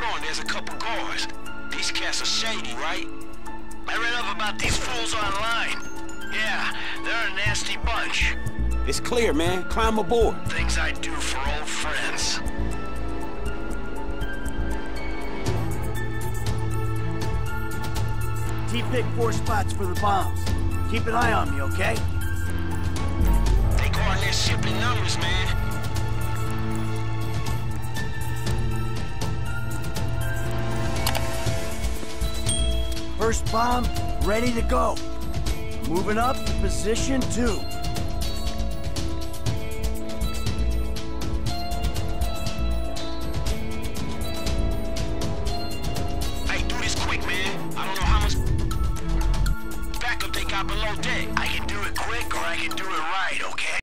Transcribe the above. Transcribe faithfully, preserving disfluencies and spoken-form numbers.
hold on, there's a couple guards. These cats are shady, right? I read up about these fools online. Yeah, they're a nasty bunch. It's clear, man. Climb aboard. Things I do for old friends. T-pick four spots for the bombs. Keep an eye on me, okay? They guard their ship in numbers, man. First bomb, ready to go. Moving up to position two. Hey, do this quick, man. I don't know how much backup they got below deck. I can do it quick or I can do it right, okay?